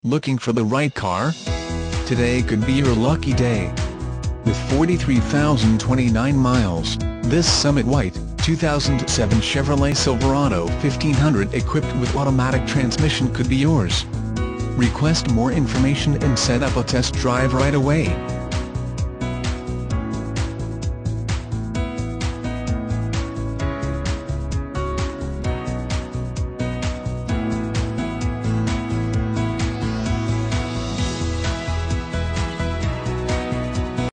Looking for the right car? Today could be your lucky day. With 43,029 miles, this Summit White, 2007 Chevrolet Silverado 1500 equipped with automatic transmission could be yours. Request more information and set up a test drive right away.